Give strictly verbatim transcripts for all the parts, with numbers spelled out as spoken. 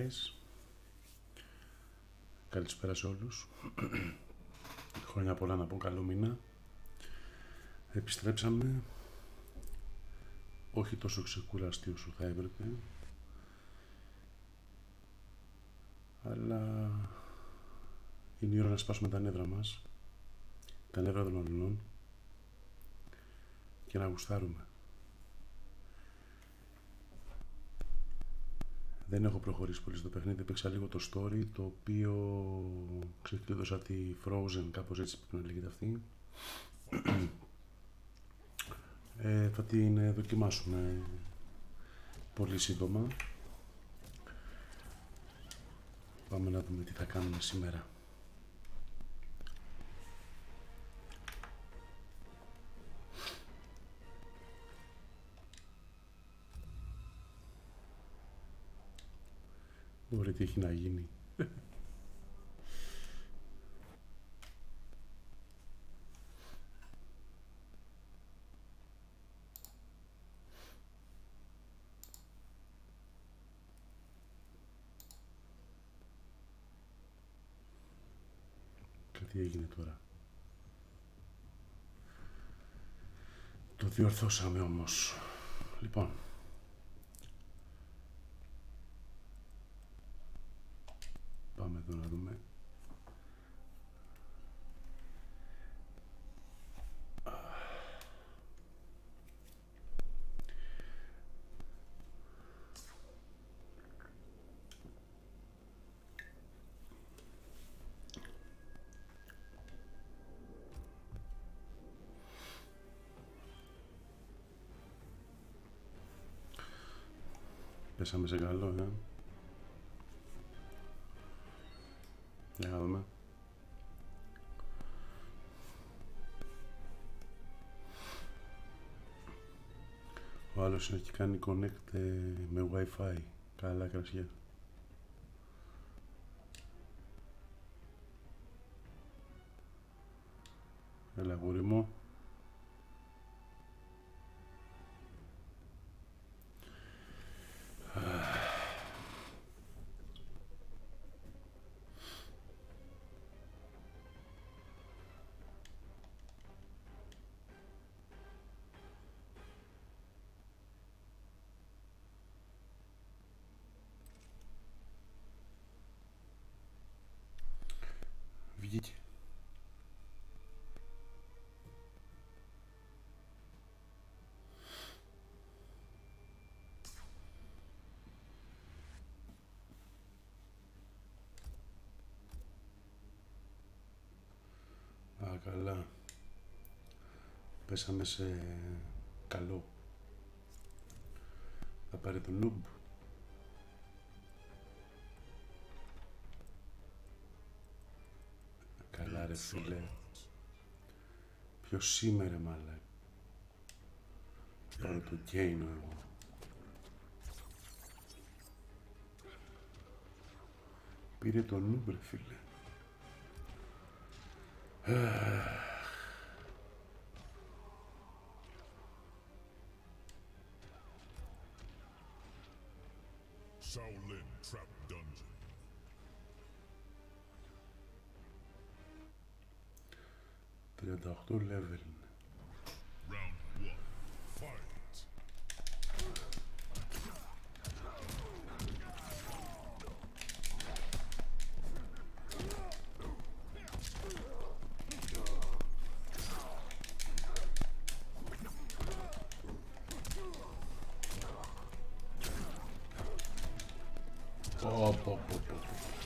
guys. Καλησπέρα σε όλους. Χρόνια πολλά να πω, καλό μήνα. Επιστρέψαμε. Όχι τόσο ξεκουραστή όσο θα έπρεπε, αλλά είναι η ώρα να σπάσουμε τα νεύρα μας, τα νεύρα των αλληλών, και να γουστάρουμε. Δεν έχω προχωρήσει πολύ στο παιχνίδι, έπαιξα λίγο το story, το οποίο ξεκλείδωσα τη Frozen, κάπως έτσι πρέπει να λέγεται αυτή. ε, θα την δοκιμάσουμε πολύ σύντομα. Πάμε να δούμε τι θα κάνουμε σήμερα. Μπορεί τι έχει να γίνει. Κάτι έγινε τώρα. Το διορθώσαμε όμως. Λοιπόν. Πάμε εδώ να δούμε. Πέσαμε σε καλό, ε. Για να δούμε. Ο άλλος έχει κάνει connect με Wi-Fi. Καλά κρασιά. Έλα γούρι μου. Βγήκε. Α, καλά. Πέσαμε σε καλό. Θα πάρει το noob. Καλά ρε φίλε. Ποιος σήμερα μάλλον. Πάρω το Gaino εγώ. Πήρε το noob ρε φίλε. τριάντα οκτώ level. Πω, πω, πω, πω.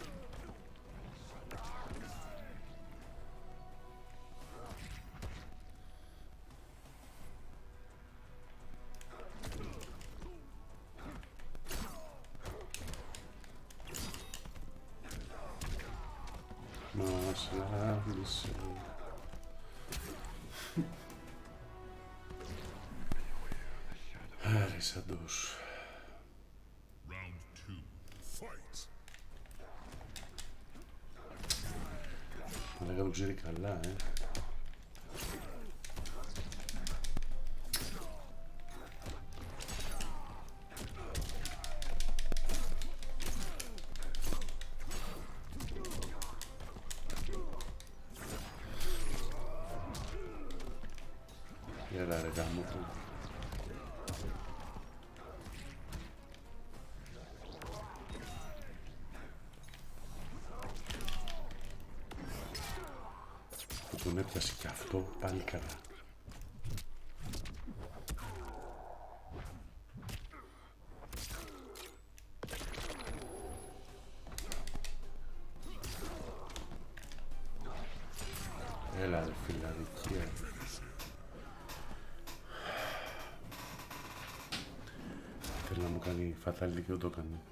Μας λάβησε. Άρεσα τους. Αλλά το ξέρει καλά, ε. Έλα ρε γάμο του. Που τον έπιασε και αυτό πάλι καλά. Έλα ρε φιλαρικία. Θέλει να μου κάνει fatality και δεν το έκανε.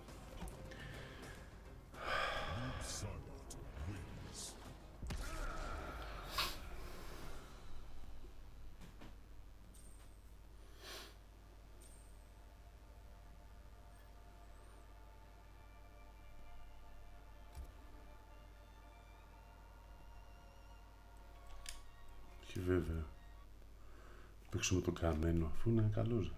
Και βέβαια παίξουμε τον καμένο αφού είναι καλός.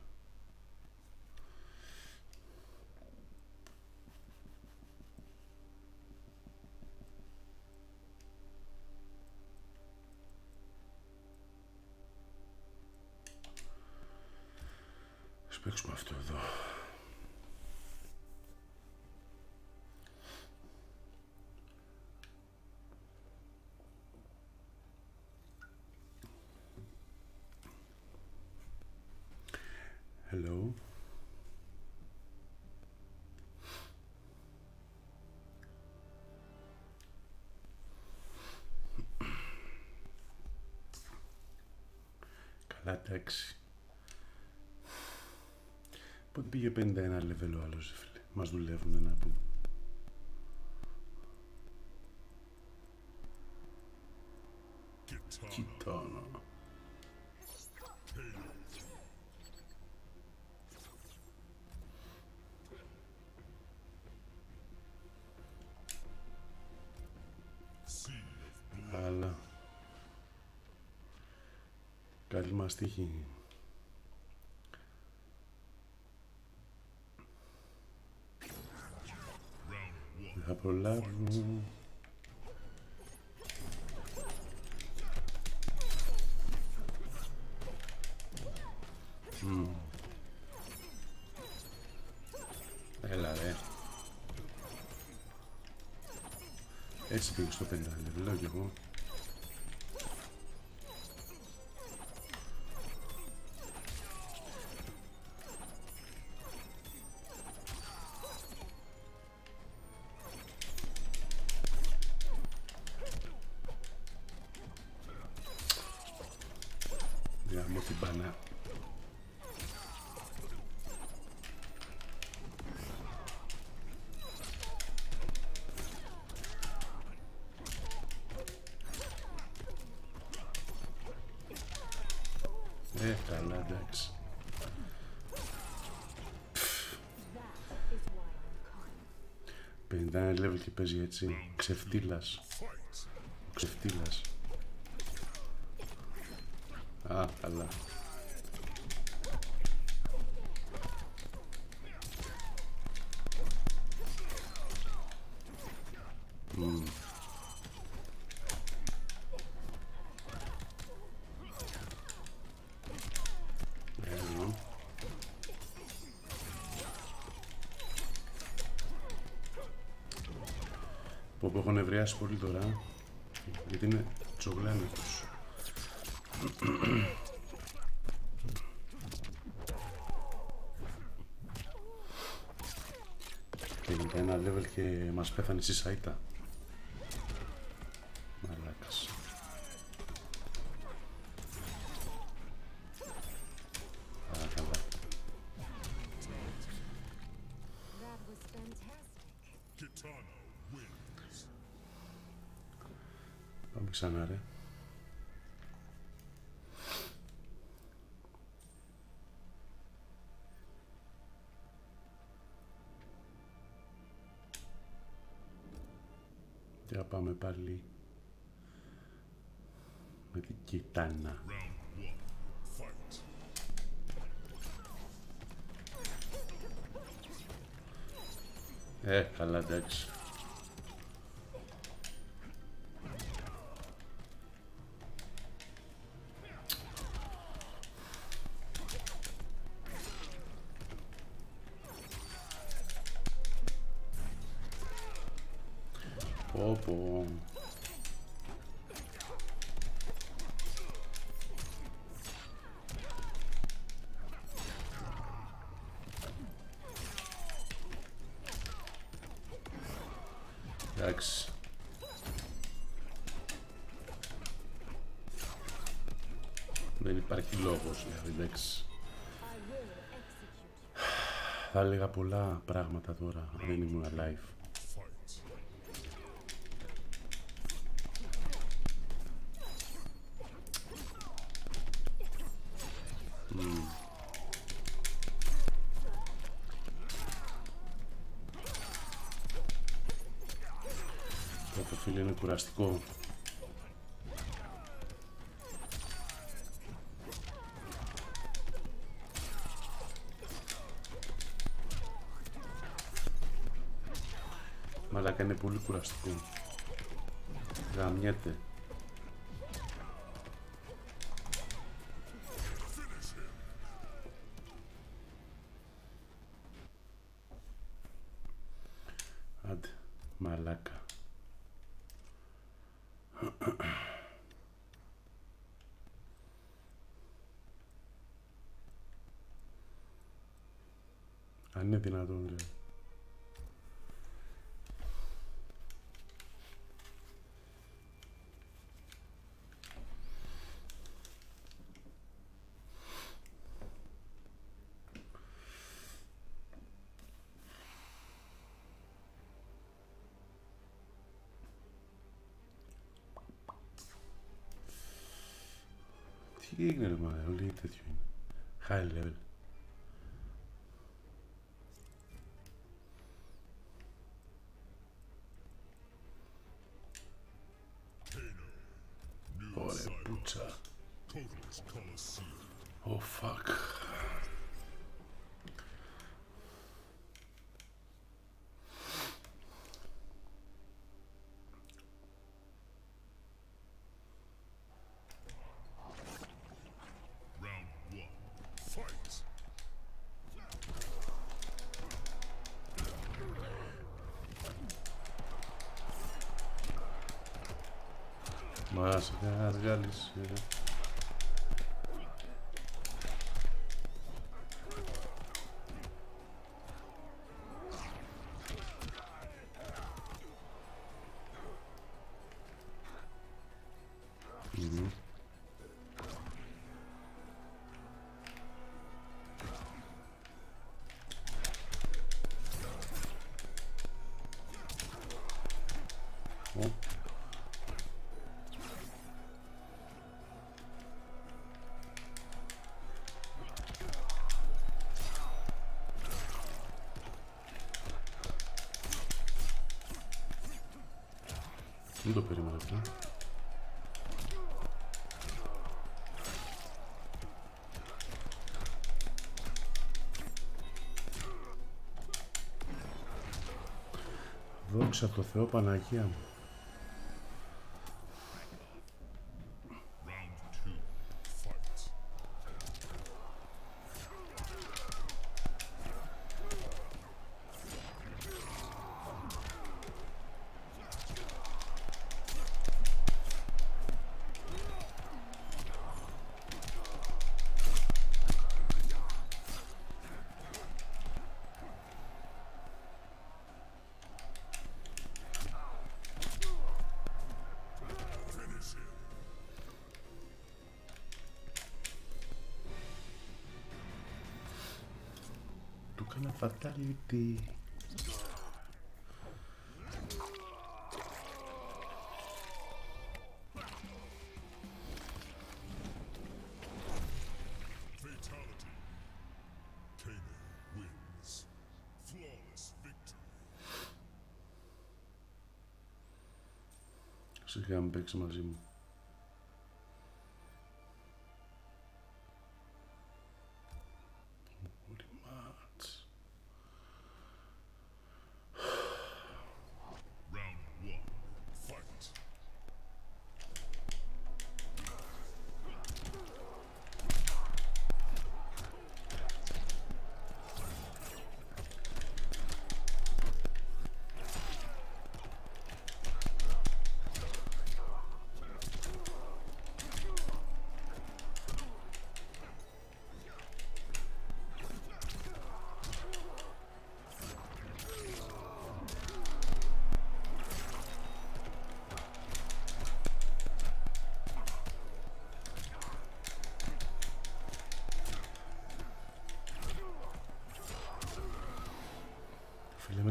Ας παίξουμε αυτό εδώ. Hello. Καλά, εντάξει. Πότε πήγε πενήντα ένα level ο άλλος, φίλε. Μας δουλεύουνε να πούμε. Κοιτώνω. Αλλά καλή μας τύχη. Δεν θα προλάβω. Mm. Έλα ρε. Έτσι πήγε στο πενήντα, λέω κι εγώ. Διάμω την μπανά. Ε, καλά, εντάξει. πενήντα ένα level και παίζει έτσι. Ξεφτύλας. Ξεφτύλας. Α, καλά. Mm. Που έχω νευριάσει πολύ τώρα, γιατί είναι τσογλάνικος. Και για ένα level και μας πέθανε στη σαϊτά. Μαλάκας. Α, καλά. Πάμε ξανά ρε. Και πάμε πάλι με την κιτάνα. Ε, καλά, εντάξει. Πω πω. Εντάξει. Δεν υπάρχει λόγος, δηλαδή, εντάξει. Θα έλεγα πολλά πράγματα τώρα, αν δεν ήμουν live. Mm. Το φίλο είναι κουραστικό. Μαλάκα, είναι πολύ κουραστικό. Γαμιέται. Άντε, μαλάκα. Αν είναι δυνατόν, λέει. Τι έγινε ρε μα, όλοι τέτοιο είναι. High level. Ωραία πουτσα. Oh fuck. Μας γάλισε. Mm-hmm. Oh. Δεν το περίμενα αυτό. Δόξα τω Θεώ, Παναγία μου. Κάνα fatality. Σιγά μην παίξει μαζί μου.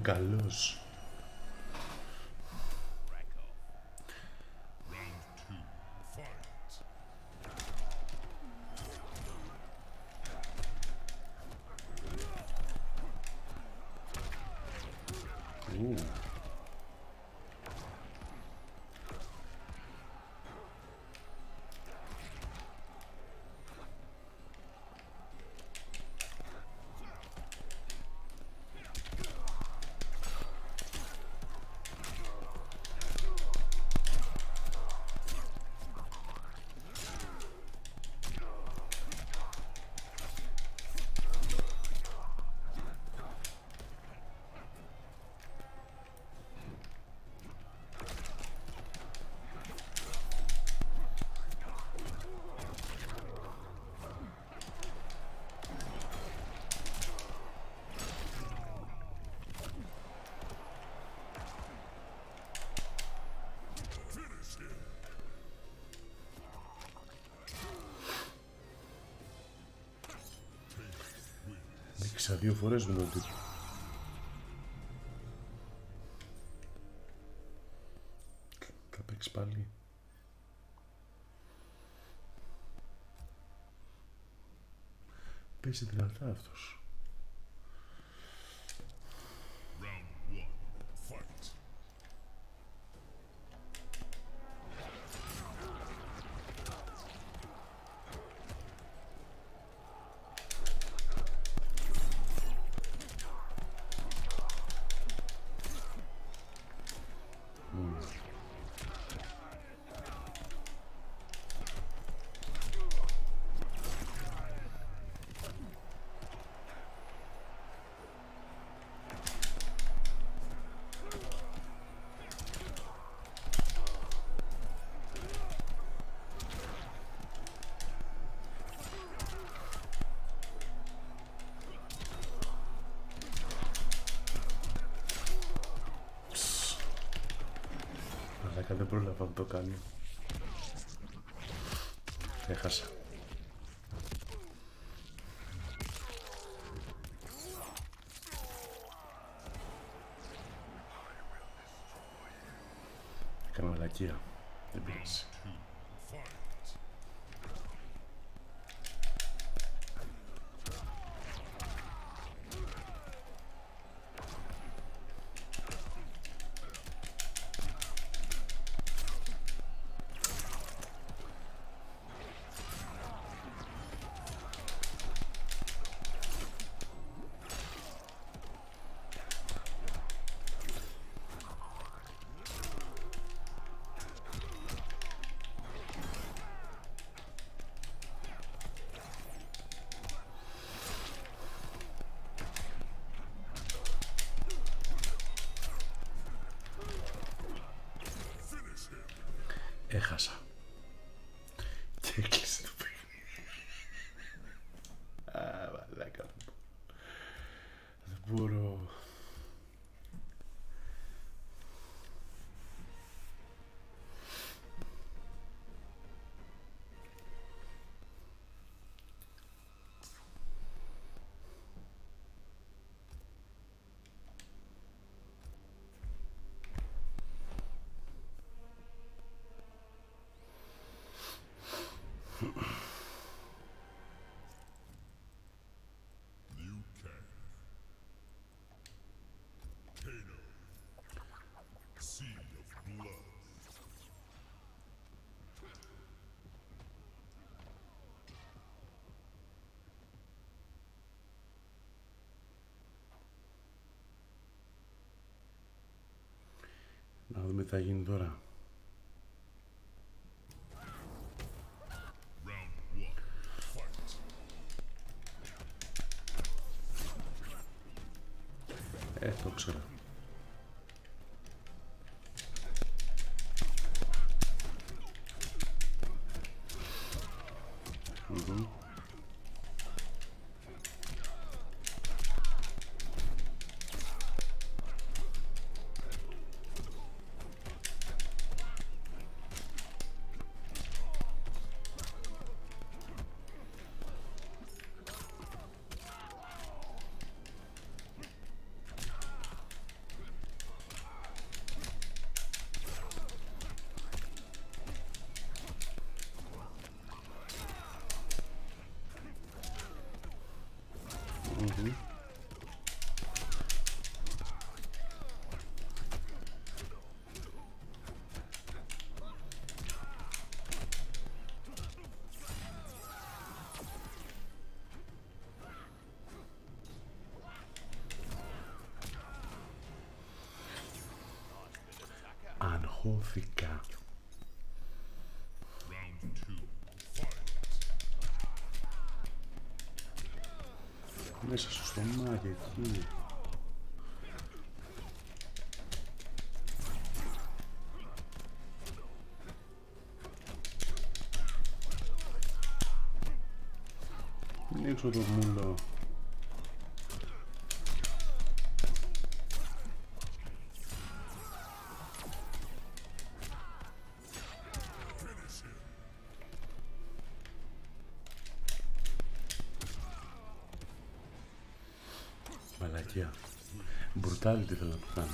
καλός. Ου. Νίκησα δύο φορές με τον τύπο. Θα παίξει πάλι. Παίζει δυνατά αυτός. Δεν πρόλαβα να το κάνω. Έχασα. Έκανα μαλακία. Δεν πειράζει. Έχασα. Και έκλεισε το παιχνίδι. Α, μαλάκα. Δεν μπορώ. Να δούμε τι θα γίνει τώρα. Ε, το ξέρω. Mm-hmm. Αγχώθηκα. Μέσα στο στομάχι εκεί. Ανοίξω το μούλο. Μαλακιά. Brutality θέλω να το κάνω.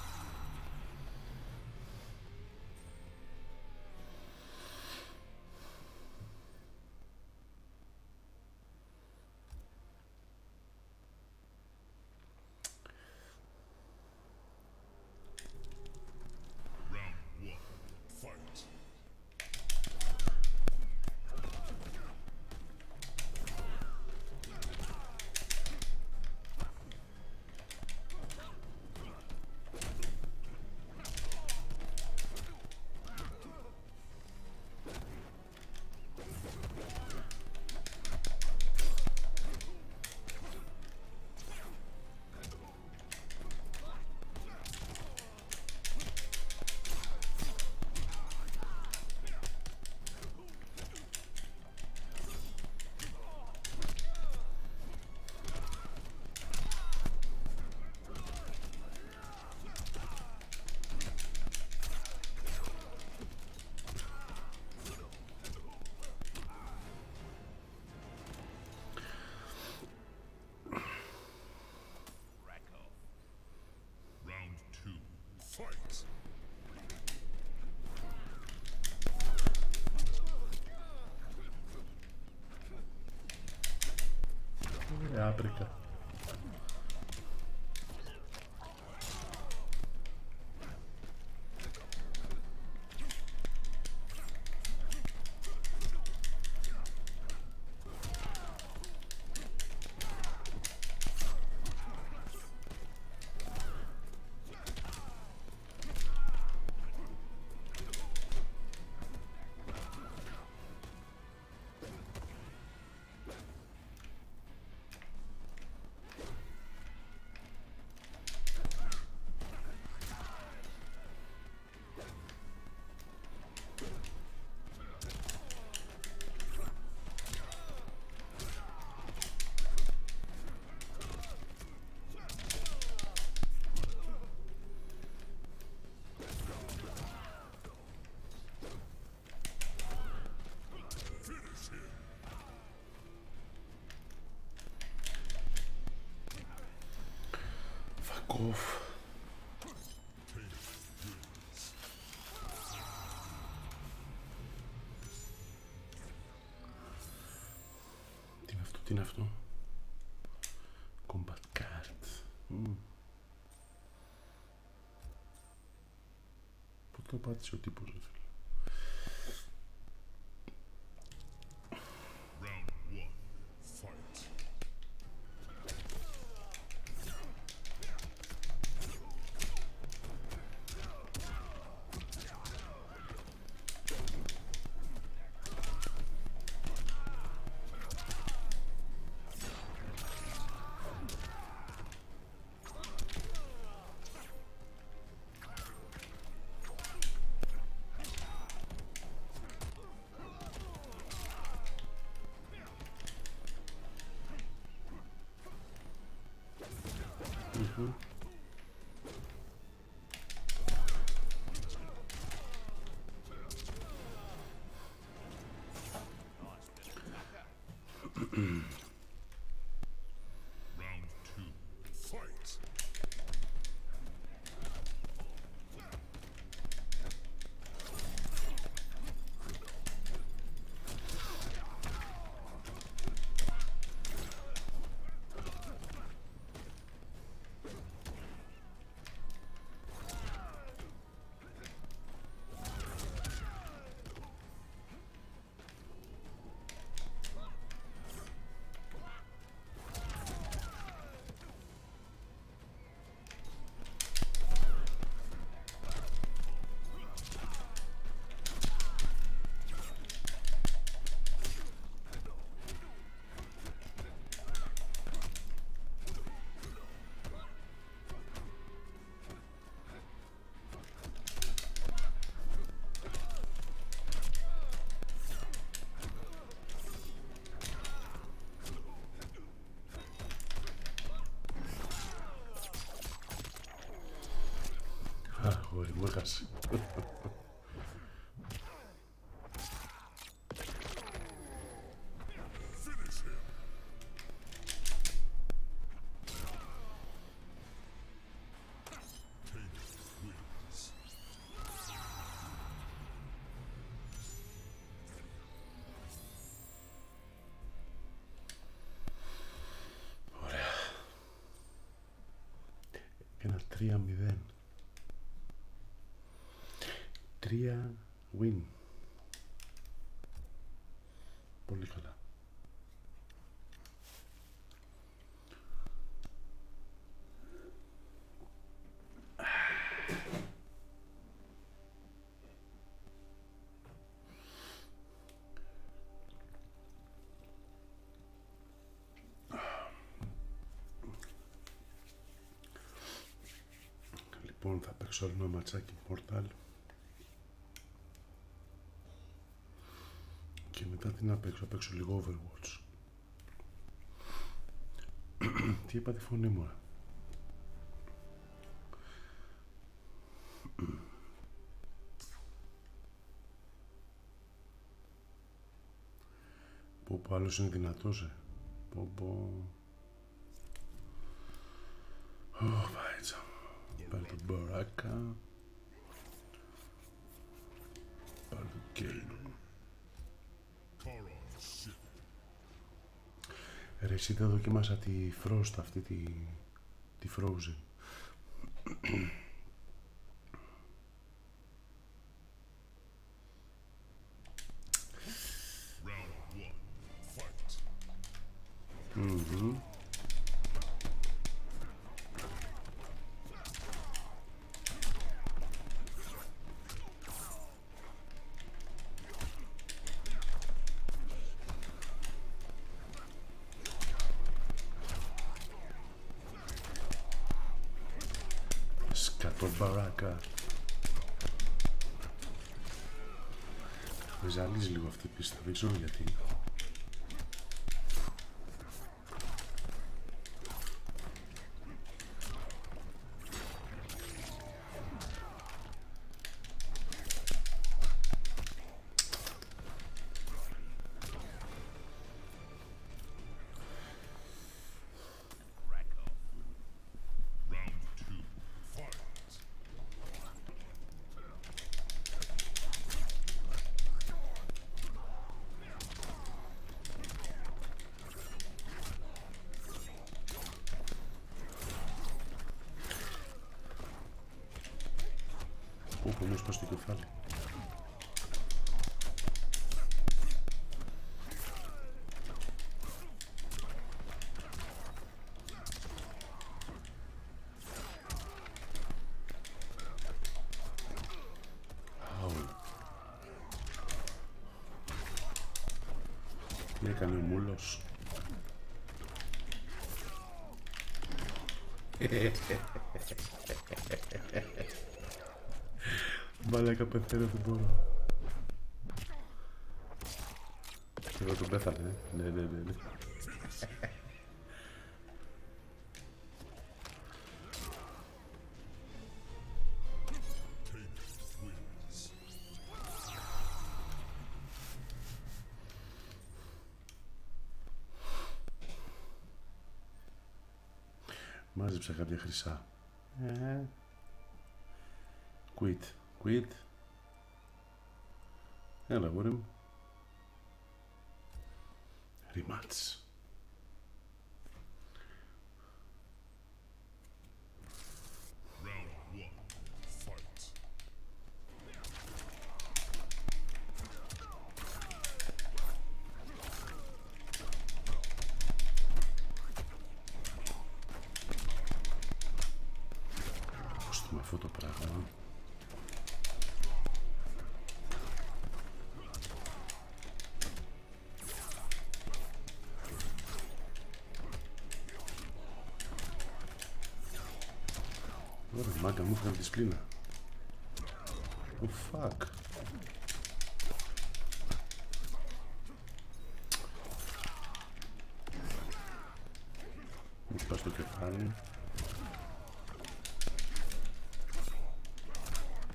Άπρικα. Off. Τι είναι αυτό, τι είναι αυτό? Combat card. Mm. Πότε το πάτησε ο τύπος, ρε φίλε? Mm-hmm. μου έχασε. Ένα τρία μηδέν. Τρία win. Πολύ καλά. Λοιπόν, θα παίξω άλλο ένα ματσάκι Mortal και μετά τι να παίξω, θα παίξω λίγο Overwatch. Τι είπα τη φωνή μου, ρε. Πω πω, άλλος είναι δυνατός, ε. Πω πω. Ω, βάιτσα. Πάρε τον Μπαράκα. Πάρε τον Κέινο. Ρε, εσύ δεν δοκίμασα τη Frost αυτή, τη, τη Frozen. Mm-hmm. Σκατό Μπαράκα. Με ζαλίζει λίγο αυτή η πίστα, δεν ξέρω γιατί. Όπου μου σπάσει το κεφάλι. Τι έκανε ο μούλος. Μαλάκα, πεθαίνω, δεν μπορώ. Και εγώ τον πέθανε, ναι, ναι, ναι, ναι. Μάζεψα κάποια χρυσά. Ε, quit, quit. Έλα, γόρι μου. Rematch. Με αυτό το πράγμα. Ωραία, μάγκα μου έφυγαν τη σπλήνα. Oh fuck. Μου σπάς το κεφάλι.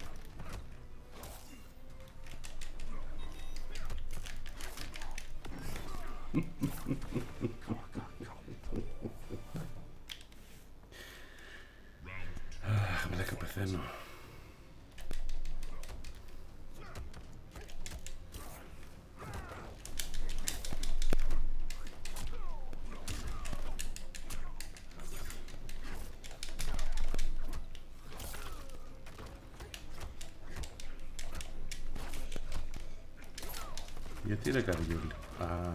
Αχ, μαλάκα, πεθαίνω. Γιατί ρε καρδιόλι. Α,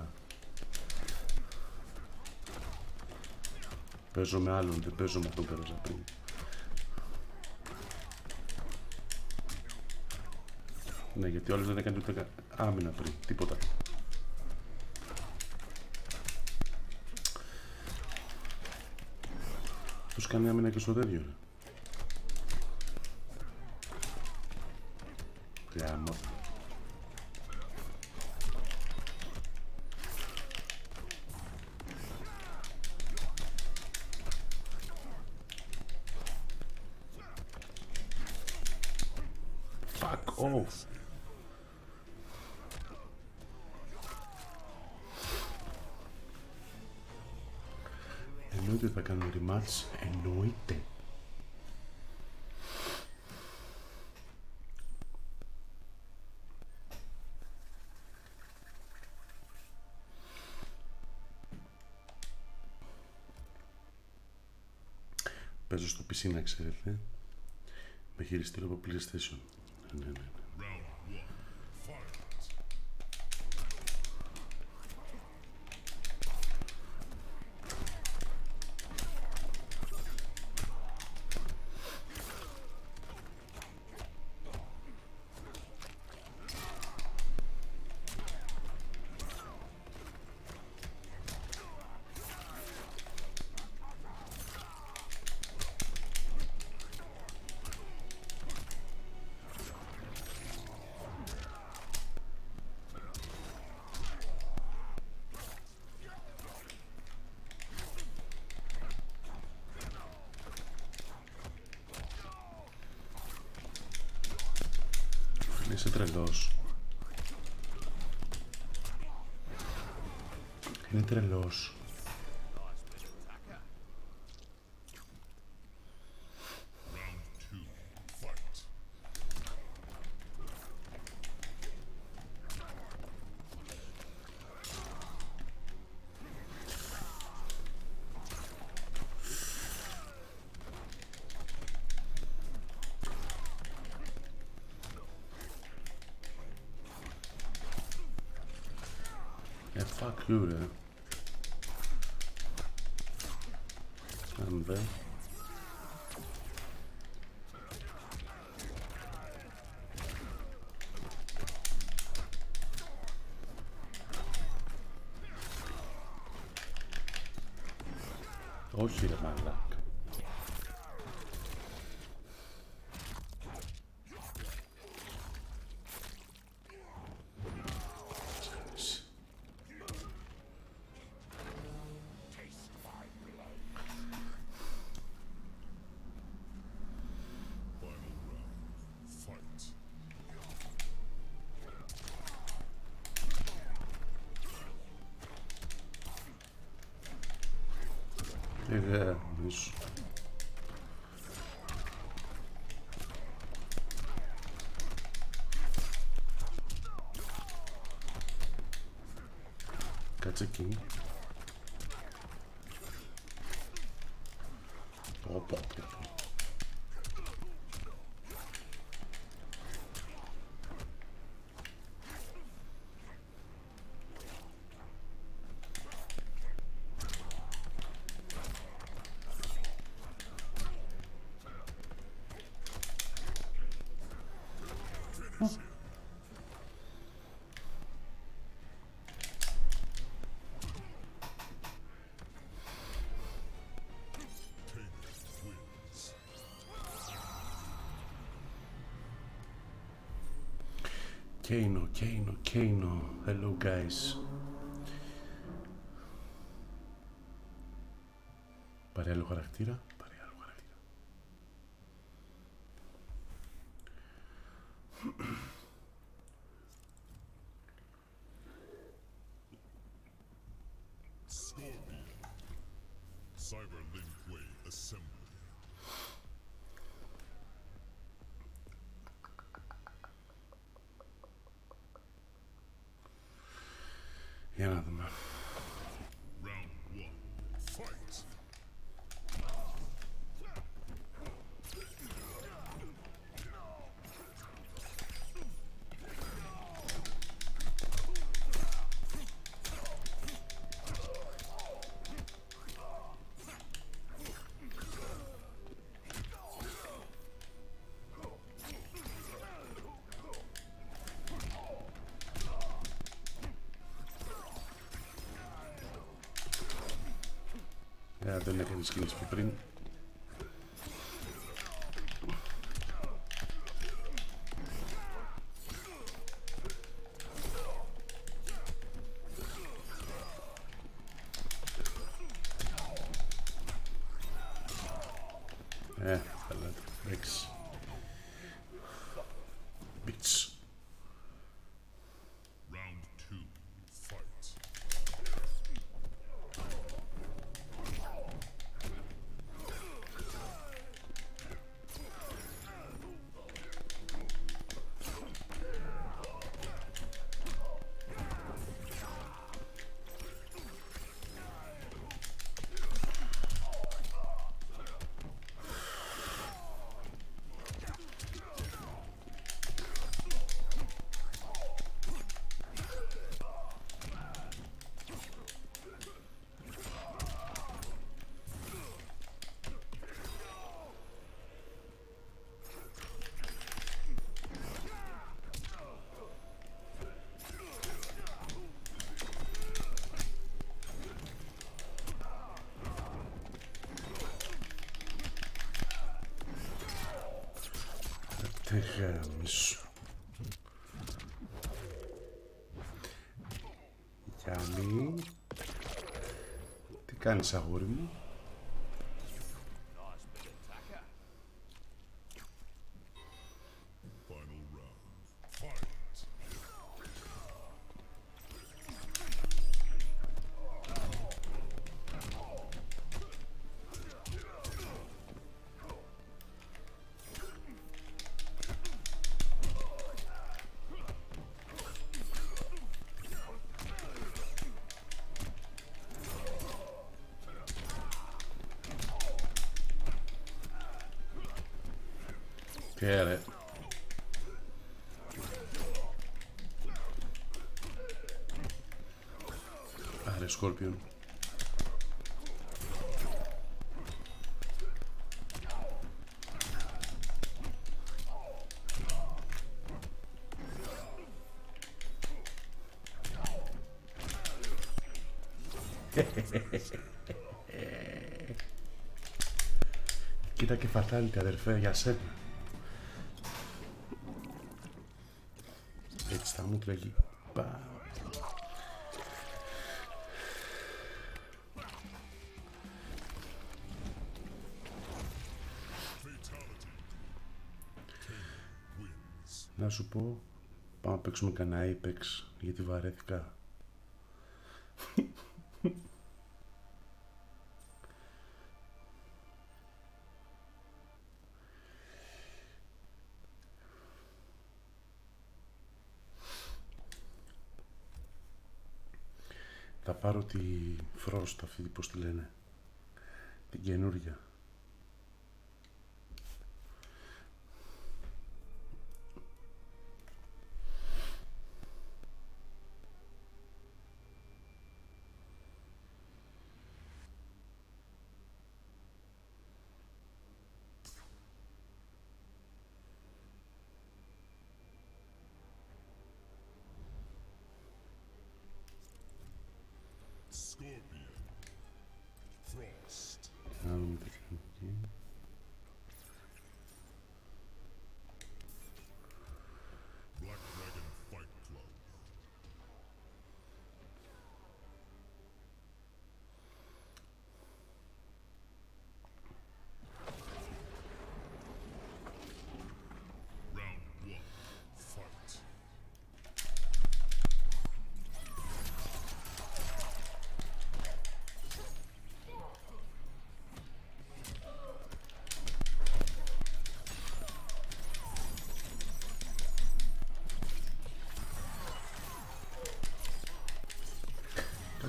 παίζω με άλλον, δεν παίζω με αυτόν που πέρασα πριν. Ναι, γιατί όλοι δεν έκανε ούτε άμυνα πριν, τίποτα. Τους κάνει άμυνα και στο τέτοιο, ρε. Γάμο. Fuck off. Εννοείται θα κάνω rematch, εννοείται. Παίζω στο πι σι, να ξέρετε, με χειριστήριο από PlayStation. Ναι, ναι, ναι. Είσαι τρελός. Είναι τρελός. Yeah, fuck you, ρε. I'm there. Όχι ρε μαλάκα. Ε, μισό. Κάτσε εκεί. Όπα. Κέινο, Κέινο, Κέινο. Hello guys. Πάρε άλλο χαρακτήρα. Πάρε άλλο χαρακτήρα. Για να δούμε. Ε, δεν έκανε τις κινήσεις που πριν. Ε, καλά, εντάξει. Bitch. Γάμισου. Γιάννη, τι κάνεις αγόρι μου? Και ρε. Άρε Σκόρπιον. Κοίτα και φατάλιτη αδερφέ για σένα. Έτσι θα μου τρέχει. Να σου πω, πάμε να παίξουμε κανένα Apex, γιατί βαρέθηκα. Θα πάρω τη Frost αυτή, πώς τη λένε, την καινούρια.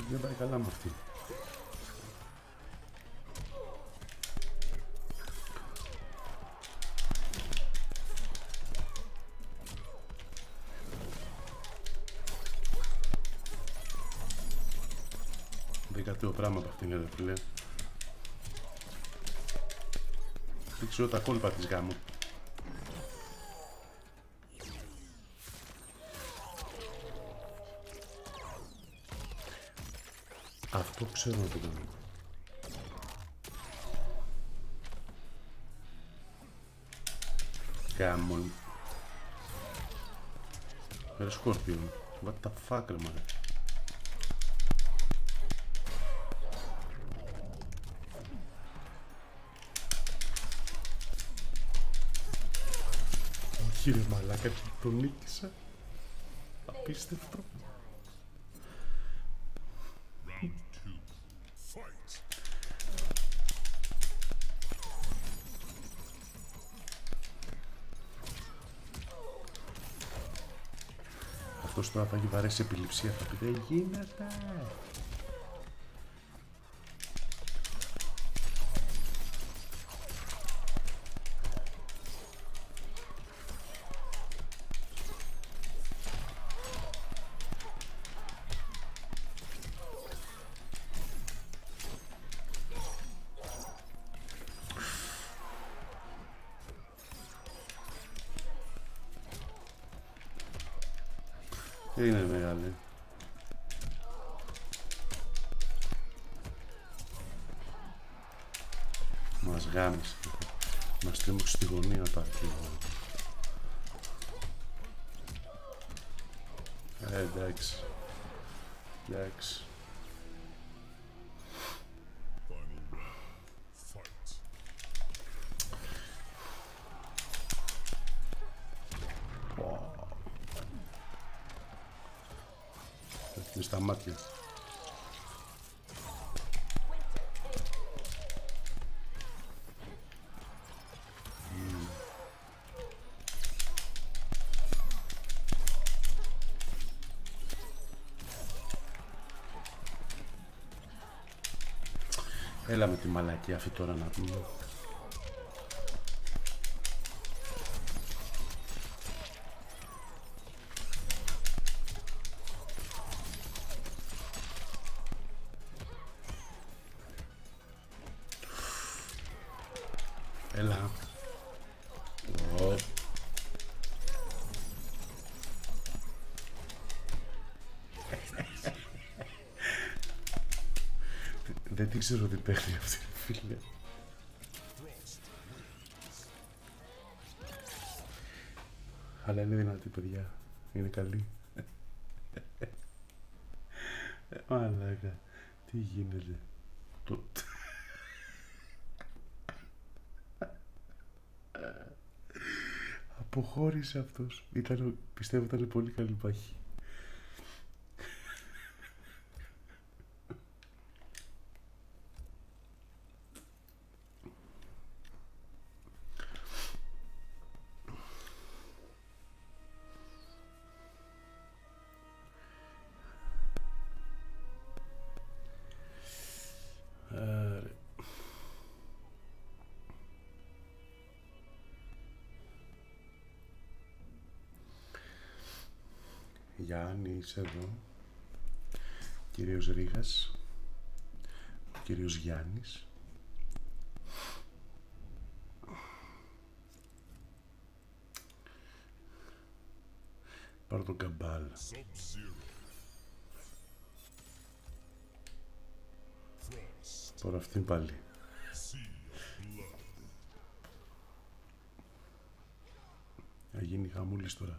Δεν πάει καλά με αυτή. Δεκατέο πράγμα από αυτήν εδώ, φίλε. Δεν ξέρω τα κόλπα της γάμου. Αυτό ξέρω να το κάνω. Γάμον. Ρε Σκόρπιον. What the fuck ρε μάνα. Όχι ρε μαλάκα, τον νίκησα. Απίστευτο. Αυτός τώρα θα έχει βαρέσει επιληψία, θα πει δεν γίνεται. Είναι μεγάλη. Μας γάμισε. Μας τρίμωξε στη γωνία τα αρχίδια. Ε, εντάξει. Εντάξει. Στα μάτια. Mm. Έλα με τη μαλακή αυτή τώρα να πούμε. Έλα. Oh. Δεν την ξέρω τι παίχνει αυτή η φίλια. Αλλά είναι δυνατή, παιδιά. Είναι καλή. Μαλάκα. Τι γίνεται. Το... Αποχώρησε αυτός. Ήταν, πιστεύω ήταν πολύ καλή πάχη. Γιάννη, είσαι εδώ. Κύριος Ρήγας. Ο κύριος Γιάννης. Πάρω τον καμπάλ. Τώρα αυτήν πάλι. Θα γίνει χαμούλης τώρα.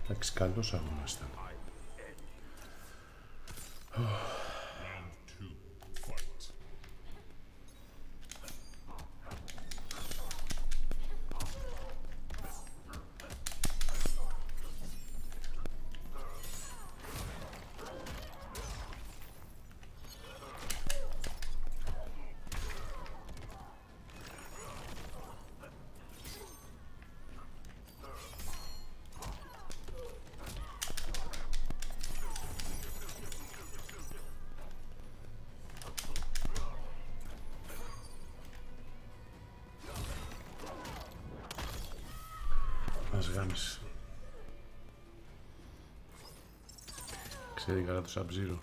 Εντάξει, καλός αγώνας ήταν. Μας γάμισε. Ξέρει καλά το Sub-Zero.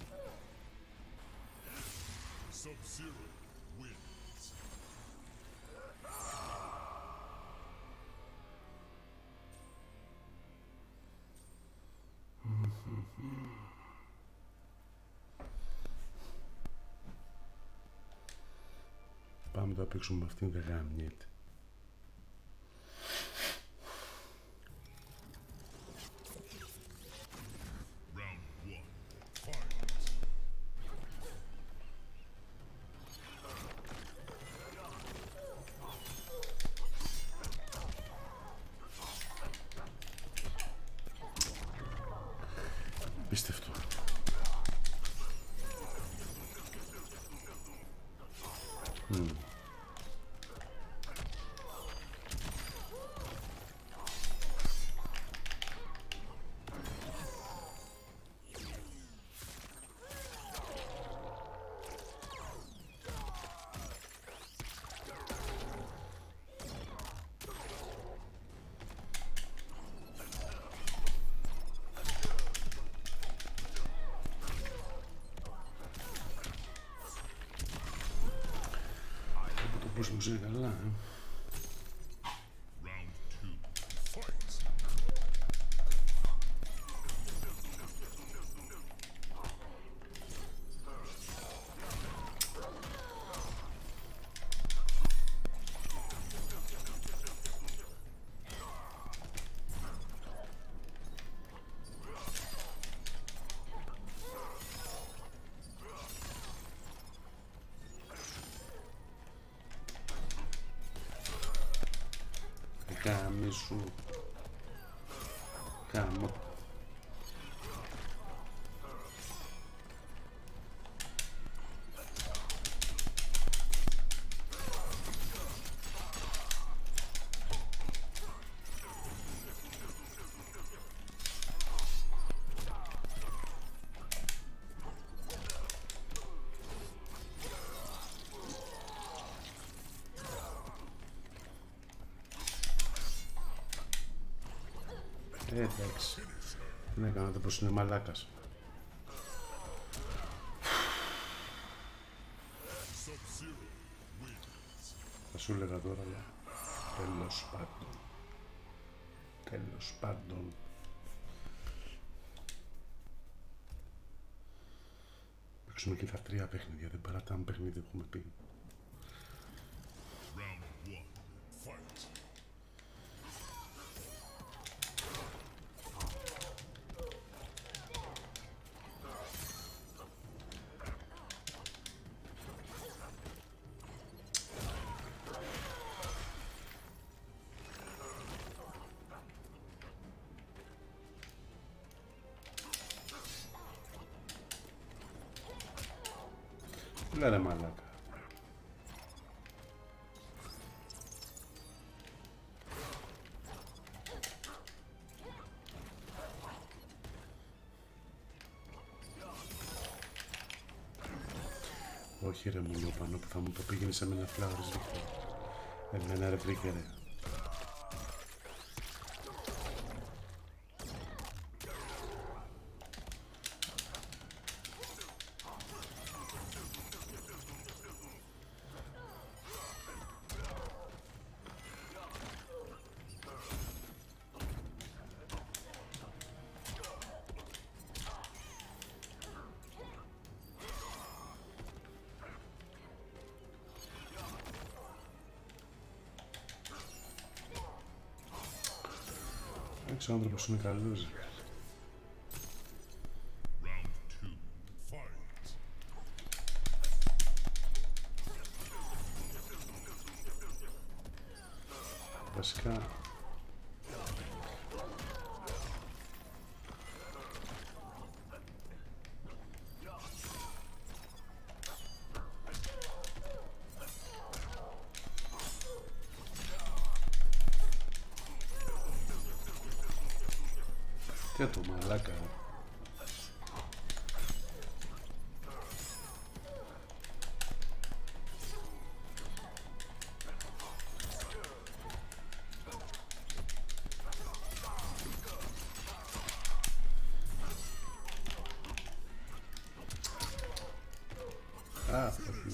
Πάμε να παίξουμε με αυτήν, δεν γάμιεται. Πίστευτο. Mm. Πώς μου ζει καλά, ε. Κάμισου. Κάμω. Ε, εντάξει. Δεν έκανα το πως είναι μαλάκας. Θα σου έλεγα τώρα, αλλά τέλος πάντων. Τέλος πάντων. Παίξουμε και τα τρία παιχνίδια, δεν παρατάμε παιχνίδι, έχουμε πει. Λέρε μαλάκα. Όχι ρε μου πάνω που θα μου το πήγαινε σε μένα φλάουρες δείχνει. Εμένα ρε βρήκε. Ο άνθρωπος είναι καλός. Βασικά τι το μαλάκα. Α,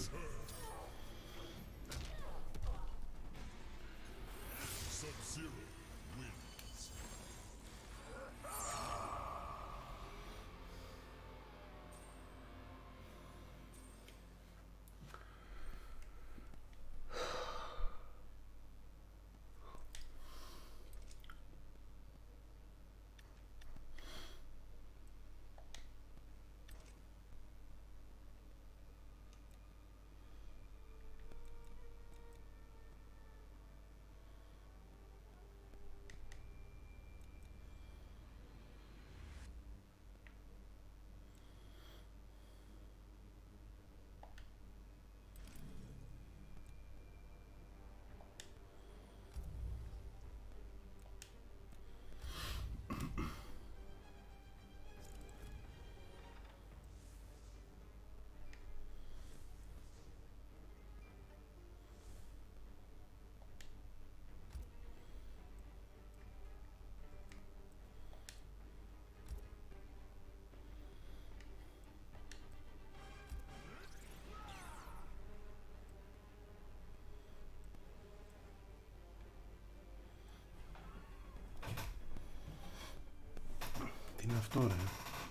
τι είναι αυτό ρε.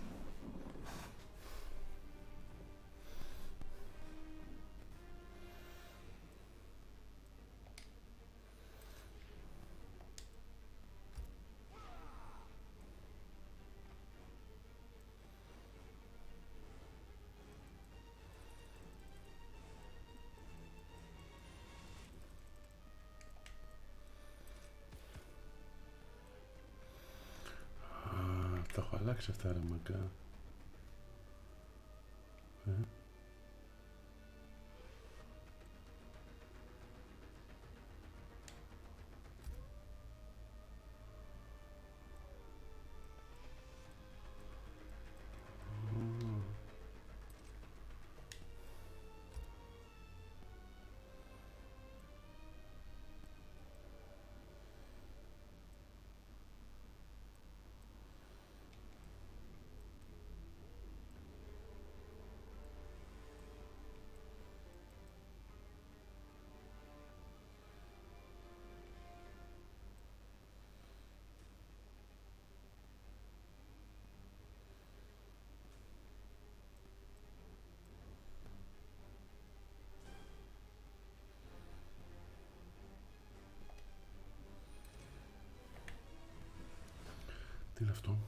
Τα έχω αλλάξει αυτά ρε μακά. Ε. Τι είναι αυτό.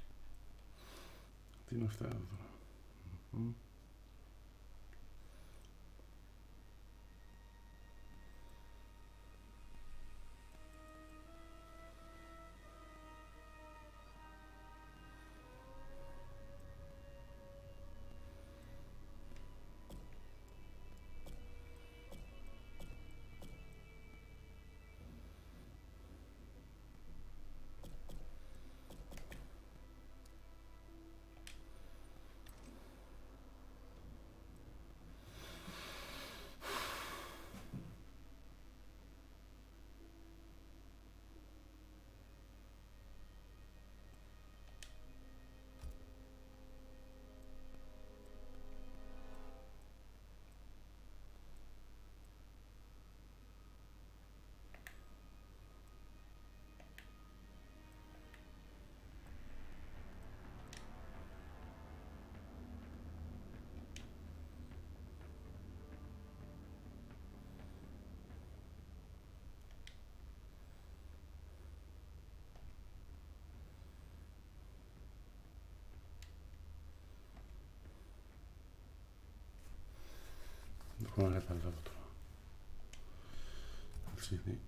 Τι είναι αυτά εδώ τώρα. Ωραία, κατάλαβα τώρα. Αλσίδι.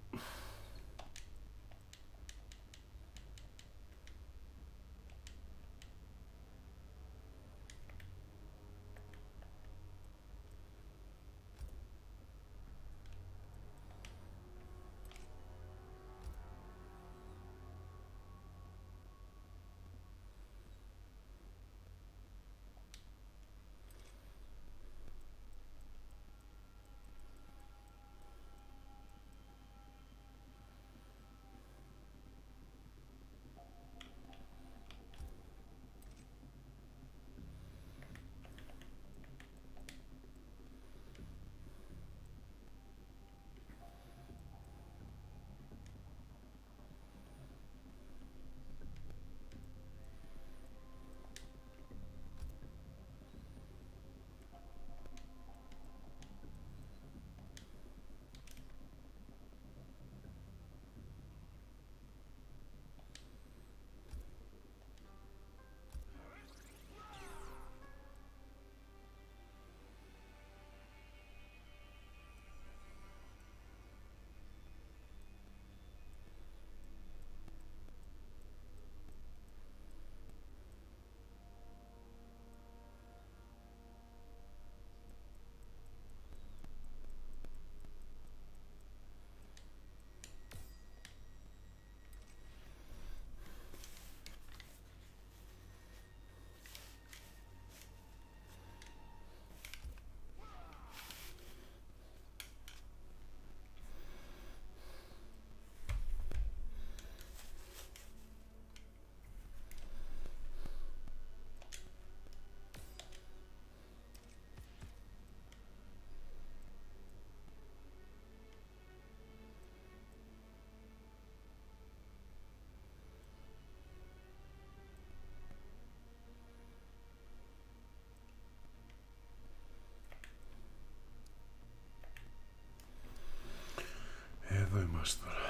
Εδώ είμαστε τώρα.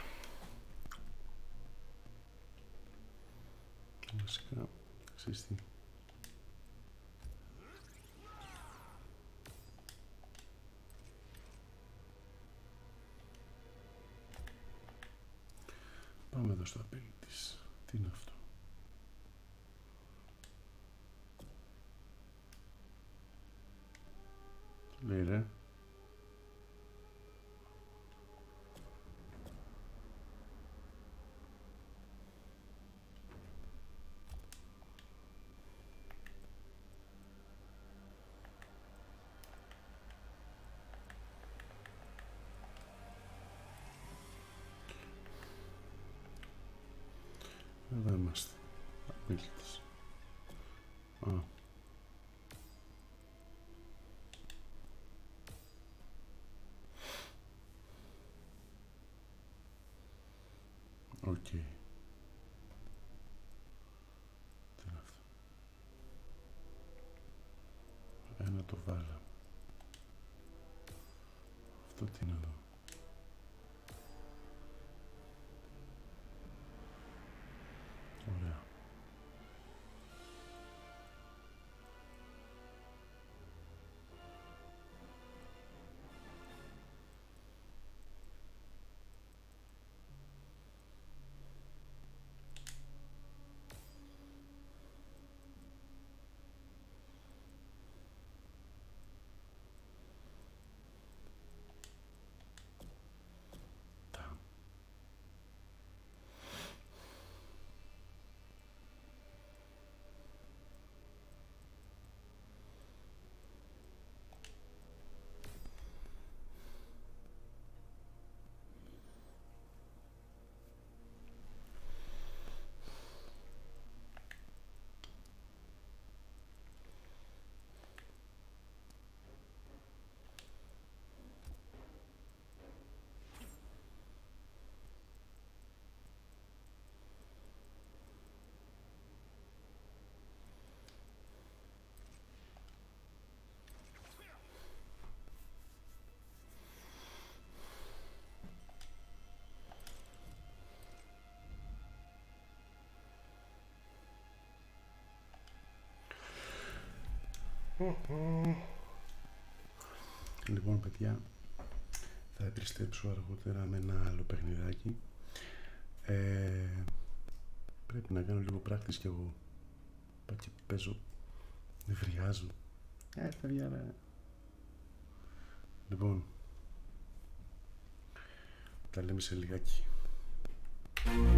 Βασικά, ξέρεις τι. Πάμε εδώ στο απέλη της. Τι είναι αυτό? Τι λέει ρε? Εδώ είμαστε. Απέλη της. Α. Οκ. Okay. Τι είναι αυτό? Ένα το βάλα. Αυτό τι είναι εδώ? Ωραία. Λοιπόν, παιδιά, θα επιστρέψω αργότερα με ένα άλλο παιχνιδάκι. Ε, πρέπει να κάνω λίγο practice κι εγώ. Πάω και παίζω, νευριάζω. Ε, παιδιά, ρε. Λοιπόν, τα λέμε σε λιγάκι.